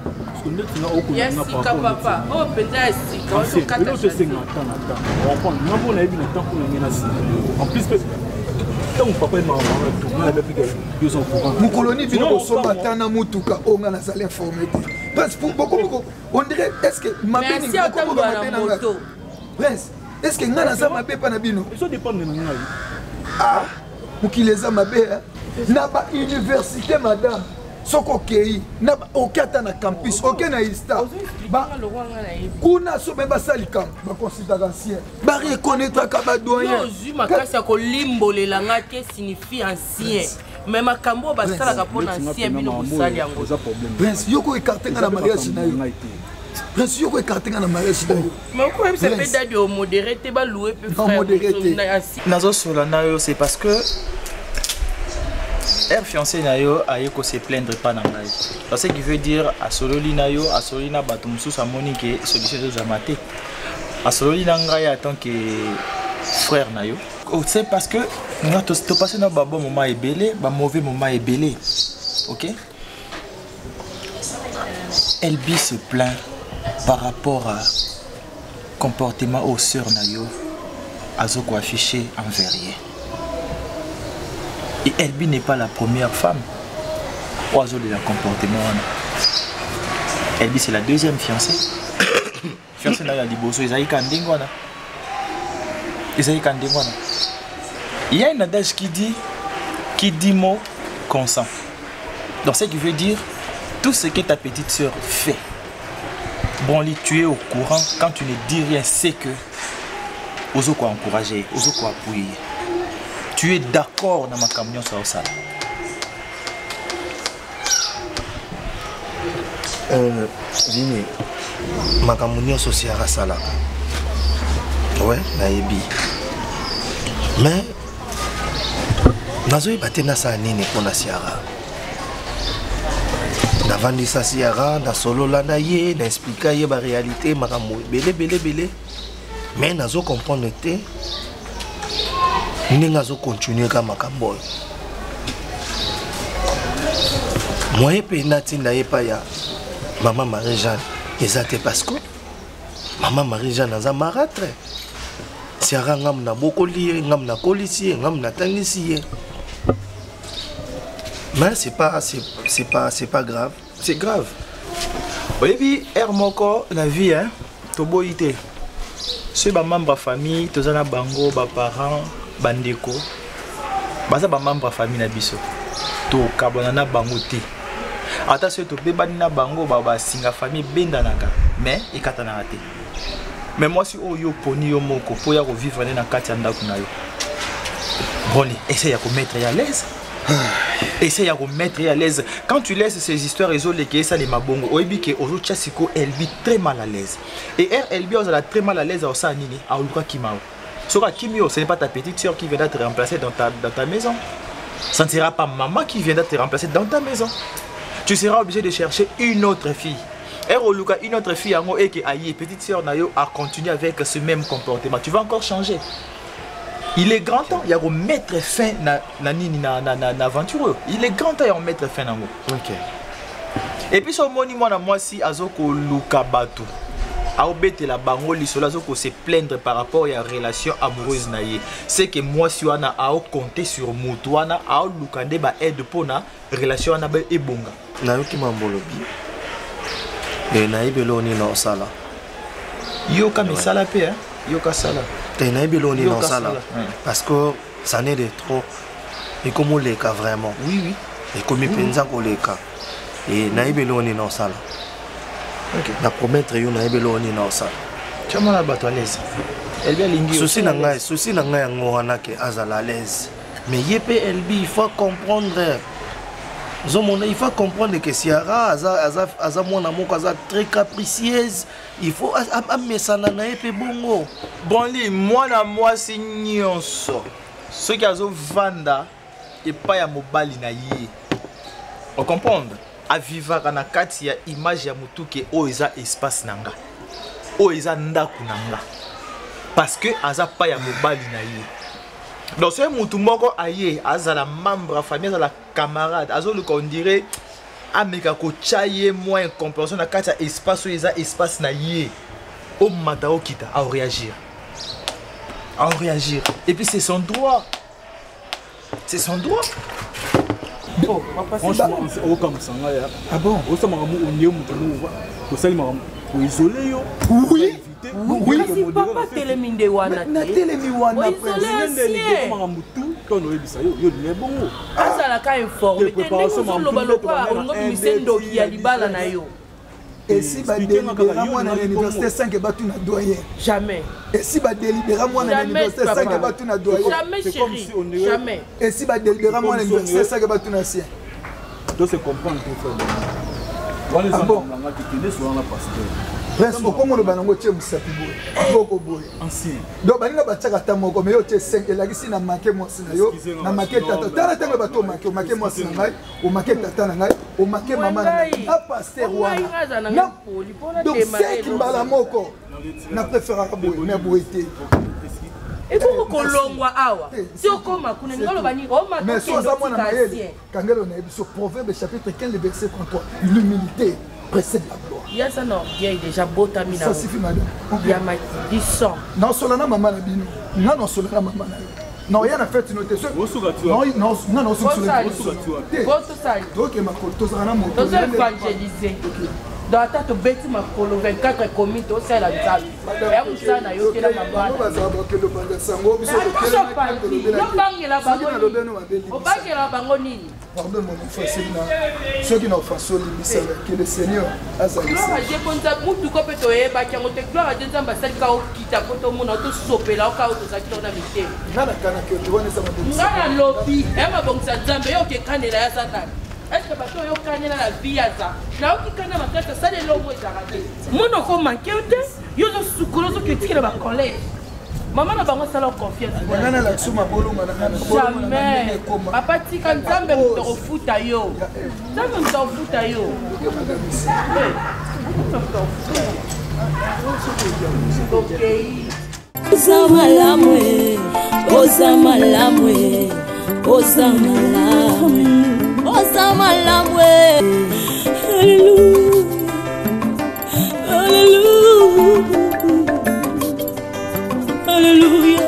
ya sika papa o penza ya sika o kata o senga tana tana on prend non na yebi na temps pour ngena si en plus donc papa m'a tout na depuis que ils sont courant mu colonie bino ko somba tana mutuka o ngana sala informé parce pour beaucoup on dirait est-ce que ma beni ko ko na moto prince est-ce que ngana za mabe pa na bino ça dépend de ngai ah mukileza mabe na ba université madame soko kei na okata na campus oke na ista ba kuna so beba salika ba considérer ancien ba reconnaître ka ba doyen yo makasi ya kolimbolela ngate signifie ancien mais makambo ba sala ka pona ancien bino bosali yango prince yoko écarter na mariage na yo prince yoko écarter na mariage na yo mais ko même c'est peut être au modéré te ba louer peu frère nazo sola na yo c'est parce que er fiancé na yo aye ko se plaindre pas na ngai parce que qui veut dire a sololi na yo a sololi na bato mususu amoni ke solution de zamate a sololi na ngai en tant que frère na yo c'est parce que nga to to passer na ba bon moment ebele ba mauvais moment ebele OK Elbi se plaint par rapport à comportement aux sœurs na yo azoko affiché envers rien. Et Elbi n'est pas la première femme. Oiseau de la comportement. Elbi c'est la deuxième fiancée. Fiancée n'a pas dit bosso. Ils ont kandingwana. Ils ont kandingwana. Il y a un adage qui dit qui dit mot consent. Donc ce qui veut dire tout ce que ta petite sœur fait. Bon, lui, tu es au courant. Quand tu ne dis rien, c'est que ozo quoi encourager, ozo quoi appuyer. Tu es d'accord dans ma camion sur ça. Euh, Vini, ma camion social à ça là. Ouais, naïbi. Mais, nazo ibate na sa nini pona siara. Na vandi sa siara, na solo la na ye, na expliquer ye ba réalité, ma camion belé belé belé. Mais nazo comprendre te. Ndenge azo continuer kama makambo moi pe natinda ye pa ya maman Marie-Jeanne ezate parce que maman Marie-Jeanne aza marâtre siara ngam na bokoli ngam na kolisi ngam na tangisi mais c'est pas c'est c'est pas c'est pas grave c'est grave oyebi er moko la vie hein toboyite c'est ba membre famille tozana bango ba parents bandeko baza ba membre famille na biso to kabona na bango te ata so to bebani na bango ba ba singa famille bendanaka mais ekatana te mais moi si oyo poni yo moko po ya ko vivre na kati ya ndako na yo bon essaye ya ko mettre à l'aise essaye ya ko mettre à l'aise quand tu laisses ces histoires isolées que ça les mabongo oyebi ke ozo chasiko Elbi très mal à l'aise et er Elbi ozala très mal à l'aise au sa nini a oluka kimao. Sora Kimio, ce n'est pas ta petite soeur qui viendra te remplacer dans ta, dans ta maison. Ce ne sera pas maman qui viendra te remplacer dans ta maison. Tu seras obligé de chercher une autre fille. Et une autre fille, et qui petite soeur Nayo a continué avec ce même comportement. Tu vas encore changer. Il est grand temps, il y a remettre fin na na nini na na na aventure. Il est grand temps de remettre fin nango. OK. Et puis son moni moi na moi si azoko luka batu. Aobete la bango lisolo azoko se plaindre par rapport à la relation amoureuse na ye. C'est que moi si wana ao compter sur mutu wana ao luka nde ba aide pona relation wana ba ebonga. Na yoki mambolobi. Et na ibelo ni na sala. Yo ka misala pe hein. Yo ka sala. Et na ibelo ni na sala. Parce que ça n'est de trop. Et comme on les cas vraiment. Oui oui. Et comme il pensa qu'on les cas. Et na ibelo ni na sala. OK. Na promettre yo na ibelo ni na sala. Chama la bato à l'aise. Elle vient lingi. Souci na ngai, souci na ngai ngo wana ke azala à l'aise. Mais yep Elbi, il faut comprendre. Il faut comprendre que si Ara aza mon amour aza très capricieuse, il faut amener ça na yep bongo. Bon li moi na moi c'est nyonso. Ce qui azo vanda et pas ya mobali na ye. On comprendre? A vivre na kati ya image ya mutu ke o eza espace nanga. O eza ndaku nanga. Parce que aza pas ya mobali na ye. Donc c'est mutu moko aye azala membre de famille azala camarade azo le qu'on dirait ameka ko chaye moins incompréhension na kati ya espace o eza espace na ye. O mata o kita à réagir. À réagir. Et puis c'est son droit. C'est son droit. Oh, franchement, on comme ça. Ah bon? On s'est marré au niveau de ça, pour isoler. Oui. Oui. Si papa télémine de wana. Na télémine wana. Isoler ancien. Asa la ka informé. Préparation de balopa. On a mis sendo qui a libala na yo. Et si bah délibéra moi dans l'université cinq batu na doyen. Jamais. Et si bah délibéra moi dans l'université cinq batu na doyen. Jamais chérie. Jamais. Et si bah délibéra moi dans l'université cinq batu na sien. Donc c'est comprendre tout ça. Voilà les enfants là qui connaissent sur la pasteur. Presque comme on le banango tche musapi boy. Boko boy. Ancien. Donc balinga bataka tamoko mais yo tche cinq elaki si na manquer moi sina yo. Na manquer tata. Tala tanga bato manquer, manquer moi sina ngai, o manquer tata na ngai, o manquer maman na ngai. A pasteur wana. Na poli pona de maman. Donc mbala moko. Na préférera boy, mais boy té. Et pour kolongwa awa. Si o koma kuna ngalo bani o ma. Mais so za mwana mayele. Kangelo na biso proverbe chapitre quinze le verset trente-trois. L'humilité précède la gloire. Il y a ça non, il y a déjà botamina. Ça suffit madame. Il y a du sang. Non solana maman na bino. Non non solana maman na. Non rien à faire tu notes ce. Non non non non sur le. Votre salle. Donc ma koto zana mo. Vous évangéliser. Dans ta to beti ma kolo vingt-quatre commis to c'est la table. Et vous ça na yo kela maman. On va savoir que le bande sango biso ko kela. Non bangela bango. O bangela bango nini? Pardon mon enfant, ceux qui n'ont pas fait ça, que le Seigneur a sa grâce. Je compte ça pour tout couper toi et bakia on te gloire à Dieu dans basal kao kita poto mon auto soper là kao to ça qui on a mis. Nana kana que tu vois ça ma bonne. Nana lobby, et ma bonne ça zambe yo ke kanela ya satan. Est-ce que bato yo kanela la vie ya ça? Là qui kana makata ça les lomo est arrêté. Mon ko manqué yo zo sukolo zo critique la collège. Maman n'a pas la confiance. Jamais. Papa dit quand tu me refoules à yo. Tu me refoules à yo. Ozamalamwe, Ozamalamwe, Ozamalamwe, Ozamalamwe. Alléluia, Alléluia. Alléluia.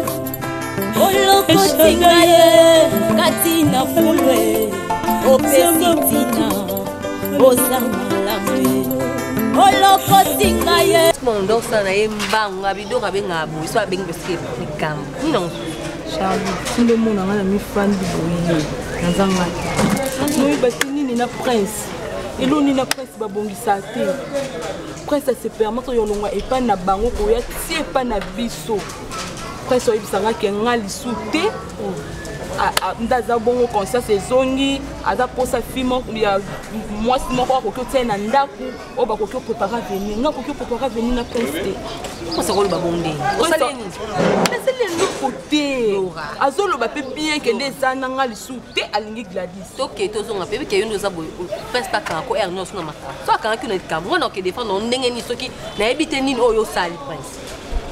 Olokotingaye katina fulwe opesitina ozamalamwe olokotingaye mondo sana embanga bidora bengabu so abengi beske mikam non Charlie tinde mona ngana mi fan di boye nzanga no batini ni na prince eloni na prince babongisa te prince se permettre yo longwa epa na bango ko ya tie pa na biso prince oyibisanga ke ngali sute ndaza bongo conscience ezongi aza posa fimo ya mwasi moko akoki otia na ndako oyo bakoki opréparer avenir nga akoki opréparer avenir na prince te osakoloba bonde osaleni eseli eloko te azoloba mpe bien kende eza na nga lisu te alingi Gladys toke tozonga mpe bike yo nde oza boye prince takangako ere nyonso na makambo so akangaki na likambo wana oke défendre ndenge nini soki nayebi te nini oyo osali prince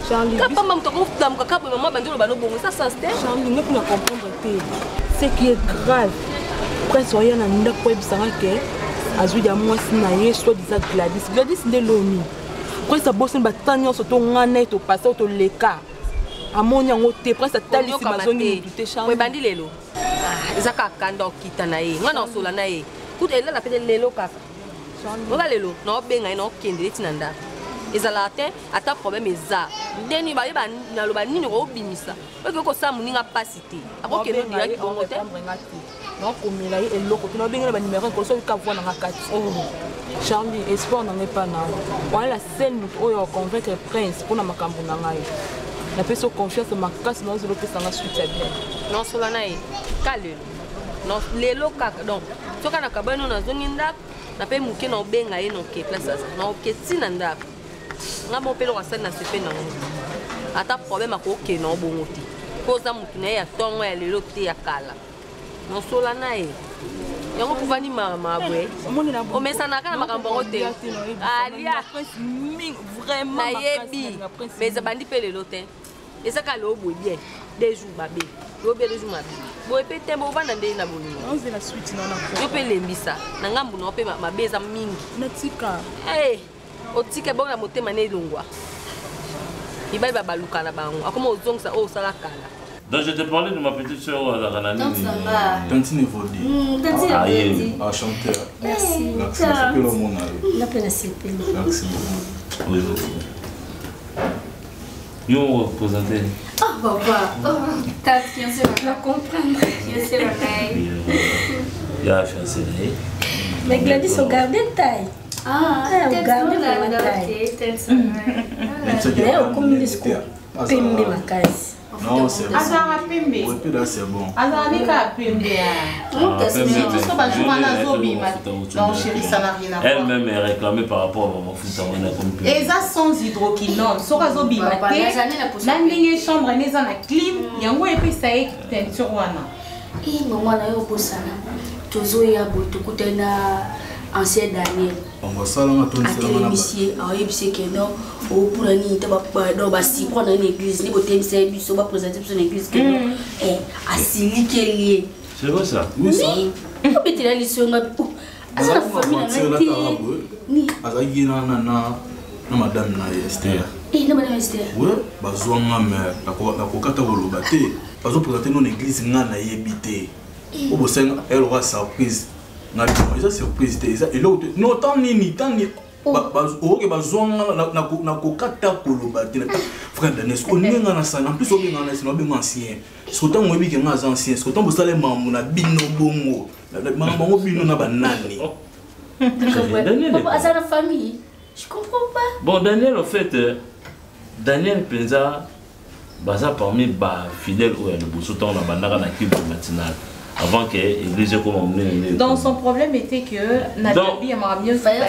Charlie. Quand maman te confie dans mon caca, maman bandit le ballon bon, ça ça c'était. Charlie, ne peux pas comprendre ce qui est grave. Prince soyez na nda ko ebisanga ke azui ya mwasi na ye soit disant Gladys. Gladys nde loni. Prince bosse ba tanyo so to ngana to passer to leka. Amoni yango te Prince tali si mazongi tout Charlie. We bandi lelo. Ah, ezaka kanda okita na ye. Ngana osola na ye. Tout elle la pete lelo kaka. Charlie. Lelo, no benga no kende tinanda. Ezala te ata problème eza. Ndeni ba yeba na loba nini ko bimisa. Oko ko sa muninga pasité. Ako kende direct bon hotel. Non, comme il a eu l'eau, tu n'as bien le numéro, qu'on soit qu'à voir dans la carte. Charlie, espoir n'en est pas là. On est la seule où on convaincre le prince pour la macambonanaï. La personne confiance en ma casse, non, c'est l'autre qui s'en a suite bien. Non, c'est la naïe. Calme. Non, les locaux, donc, ce qu'on a cabane, on a zone indak, n'a pas mouké non benga et non qui place. Non, qui est indak. On a mon père au sein de ce fait non. À ta problème à quoi non bon moti. Cause à moukiné à ton et les lotés à cala. Non sola nae. Yango kuvani mama bwe. O mesana kana makambo ngote. Alia vraiment nayebi. Mais zabandi pe le lotin. Et ça ka lo bwe bien. Des jours babé. Lo be des jours mabi. Bo pe tembo vana ndé na bolu. On c'est la suite non na. Yo pe lembisa. Na ngambu no pe mabeza mingi. Natika. Eh. Otika bonga motema ne longwa. Ibai baba luka na bango. Akoma ozongsa o sala kala. Donc je te parlais de ma petite soeur à la Ranani. Tantine Vodi. Tantine Vodi. Ah, chanteur. Merci. Merci. C'est que le monde a La peine à s'y payer. Merci. Oui. Yo représenté. Oh papa. Oh, t'as bien sûr la comprendre. Je sais la taille. Il y a fiancé. Mais Gladys au garde taille. Ah, au garde la taille. Mais au commun discours. Pembe ma case. Non, c'est bon. Azara Pembe. Oui, là c'est bon. Azara Nika Pembe. Elle-même est réclamée par rapport à mon fils. Et ça sans hydroquinone. Sora Zobi Maté. Landing chambre n'est en clim. Yango et puis ça est teinture wana. Et maman na yo bosana. Tozo ya boto kutena ancien Daniel. On va ça là on a tourné ça. Monsieur, ah oui, c'est que non. Au pour ni ta ba do ba si prendre une église, ni botem c'est biso ba présenter pour une église que non. Eh, asili lié. C'est vrai ça. Oui ça. On peut la licence nga. Asa la famille na ti. Ni. Asa yina na na na madame na Esther. Eh, na madame Esther. Oui, bazwa nga mère, na ko na ko kata koloba te. Bazo présenter non église nga na yebité. O bo senga elle aura surprise. Na ça surprise te. Et l'autre non tant ni ni tant ni oke bazonga na kokata koloba te frère Daniel ko ninga na sana en plus obe ngana sino be ancien sotan mo bi ke nga ancien sotan bo sale mamu na bino bongo na bango bino na banani Daniel papa ça la famille je comprends pas. Bon Daniel en fait Daniel penza baza parmi ba fidèle ou le bosotan na bandaka na kibu matinal. Avant que l'église commence. Donc son problème était que Nadabi aimerait mieux faire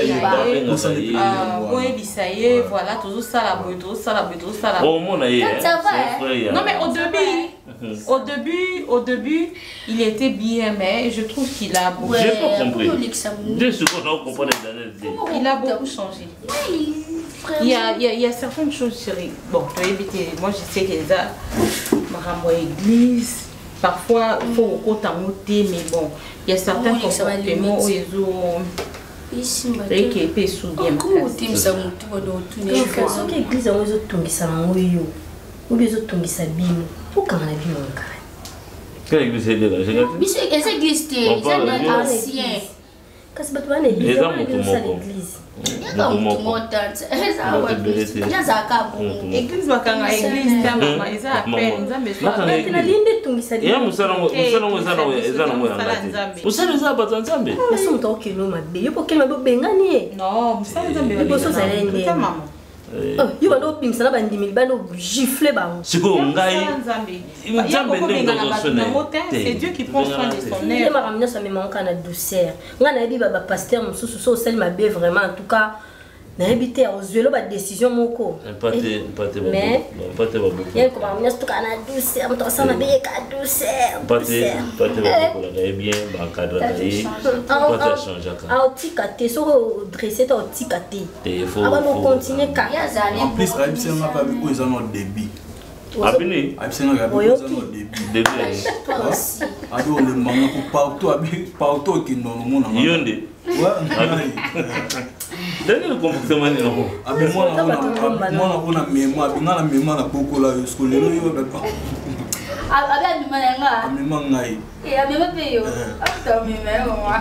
aller voilà toujours ça la boue toujours ça la boue toujours ça la oh mon aïe non mais au début au début au début il était bien mais je trouve qu'il a beaucoup j'ai pas compris deux secondes on comprend il a beaucoup changé il y a il y a, il y a certaines choses chérie bon je vais éviter moi je sais qu'il y a ma église. Parfois, il faut côté mais bon, il y a certains comportements où ils ont des qui étaient sous bien. Comment tu ça monte dans tout les cas? Ce qui église on les autres tomber ça en yo, ou les autres tomber ça bien. Pour quand on a vu on carré. Quelle église est là? Mais c'est église c'est ancien. Qu'est-ce que tu vas l'église? L'église. Église bakanga église tama eza appel nzambe so na linde tungisa ya musala musala musala eza ngo ngati musala za batsa nzambe so mto kelo mabe yo pokelo mabe bengani non musala nzambe ba boso za lende tama oh yo ba do pimsana ba ndimi ba do gifler ba siko ngai nzambe nzambe c'est Dieu qui prend soin de son œuvre ma ramina ça me manque na douceur ngana bi ba pasteur mususu so sel mabe vraiment en tout cas na habité aux vélo ba décision moko Empaté, empaté ba. Mais empaté ba beaucoup. Y'a comment on est tout kana douceur, on t'en na bien ka douceur. Empaté, empaté ba beaucoup là, bien ba cadre là. Empaté changer ka. Ah, tikate, so dresser ta tikate. Il faut. Ah bah on continue ka. En plus, Aïb Senga pas beaucoup ils ont débit. Abini. Aïb Senga pas beaucoup ils ont débit. Débit. Toi aussi. Ado le maman pour partout, abi partout qui non le monde. Yonde. Ouais. Daniel comportement ni non. Abi moi na moi na moi na mémoire, abi na mémoire na beaucoup là jusqu'au lelo yo ba. Abi amima nga. Amima ngai. Eh amima pe yo. After me moi.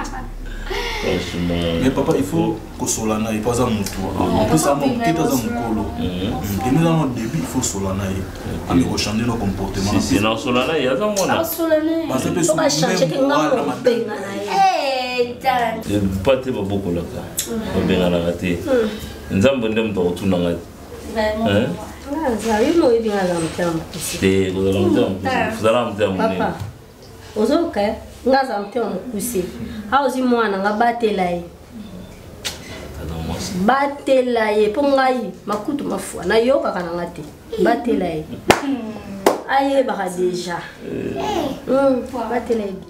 Mais papa, il faut que Solana ait pas un mouton. En plus, ça m'a quitté dans un colo. Et nous, dans le début, il faut Solana ait. Il faut changer nos comportements. Si c'est dans Solana, il y a un moment. Solana. Il faut changer nos comportements. Eh, Dan. Je ne pas te voir beaucoup là. Je vais bien la rater. Nous avons besoin de retourner dans la. Hein? Ah, ça y est, nous y allons terme. C'est vous allez me dire. Vous allez me dire. Papa. Ozoka. Ngaza mte omukuse hauzi mwana nga batela ye batela ye po ngai makutu mafua na yo kaka na ngate batela ye aye baka deja mm batela ye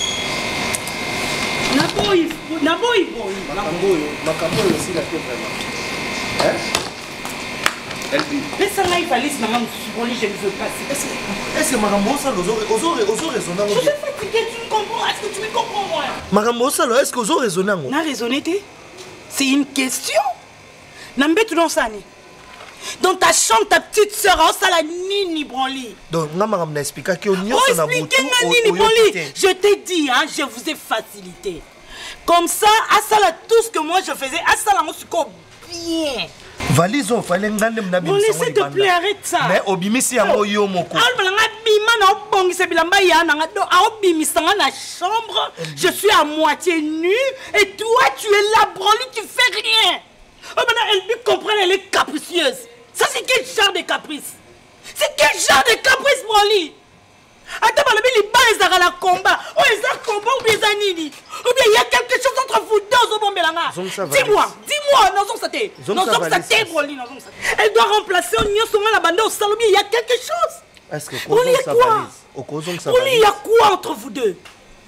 na boy na boy boy makambo makambo aussi la tête vraiment hein elle dit mais ça là il fallait se maman je ne veux pas est-ce que makambo ça ozo ozo ozo raisonner je suis fatiguée tu me comprends est-ce que tu me comprends moi makambo ça est-ce que ozo raisonner ngo na raisonner té c'est une question nambetu dans ça ni dans ta chambre ta petite sœur en sala nini branli donc nga makambo na expliquer que onyo na butu je t'ai dit hein je vous ai facilité comme ça à sala tout ce que moi je faisais à sala on se bien. Valise on fallait ngande mna bimisa. Bon laissez te plaît arrête ça. Mais obimisi yango yo moko. Alba nga bima na obongisa bilamba ya na nga do a obimisa nga na chambre, je suis à moitié nue et toi tu es là branli tu fais rien. Oh maintenant elle lui comprend elle est capricieuse. Ça c'est quel genre de caprice? C'est quel genre de caprice branli? Attends, mais les balles à la combat. Oh, ils ont combat ou bien nini? Ou bien il y a quelque chose entre vous deux au Bombelanga. Dis-moi, dis-moi, non, non, ça t'est. Non, non, ça t'est, Broli, non, ça. Elle doit remplacer Onyo Songa la bande au salon. Il y a quelque chose. Est-ce que Broli, il y a quoi? Broli, il y a quoi entre vous deux?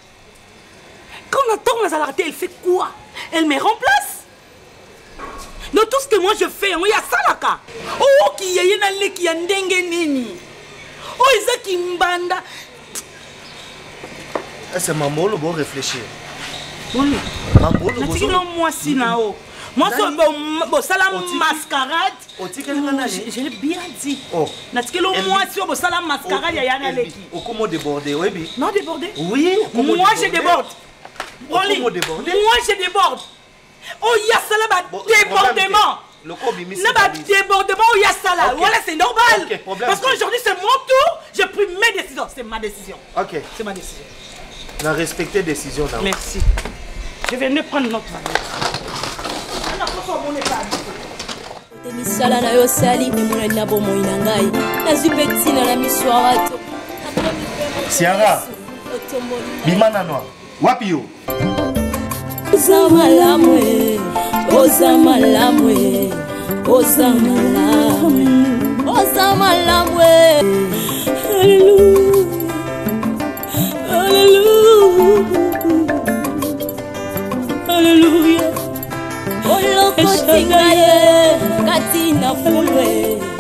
Quand on attend la Zalarté, elle fait quoi? Elle me remplace? Non, tout ce que moi je fais, il y a ça là. Oh, qui y a une allée qui a un dengue nini. Oh, ils ont mbanda. Est-ce que maman le bon réfléchir? Oui. Maman le bon. Non, moi si nao. Moi c'est bon salam mascarade. Je l'ai bien dit. Oh. Natiki lo moi si bon salam mascarade ya yana leki. Au comment déborder, oui bi. Non déborder? Oui. Moi je déborde. Moi je déborde. Oh ya salam débordement. Le commis débordement où il y a ça là. Voilà, c'est normal. Okay, parce qu'aujourd'hui, c'est mon tour. J'ai pris mes décisions. C'est ma décision. Ok. C'est ma décision. On a respecté la décision. Là. Merci. Je vais venir prendre notre valise. misala na yo sali emona na bomoi na ngai nazwi mpe ntina na miso ya bato Siara bimana noa wapi yo oza malamu e oza malamu e oza malamu oza malamu e Alléluia Alléluia Olokotinga ye kati na fulwe